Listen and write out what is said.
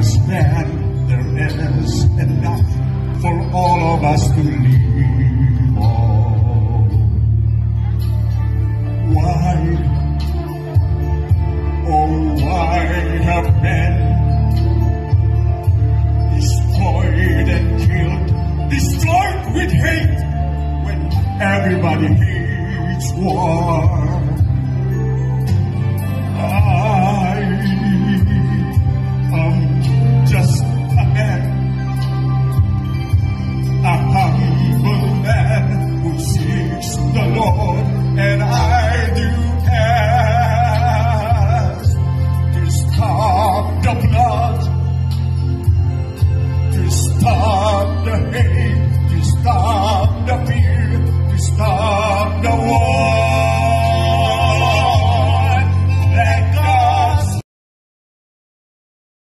understand there is enough for all of us to live on. Why, oh why have men destroyed and killed, destroyed with hate, when everybody hates war?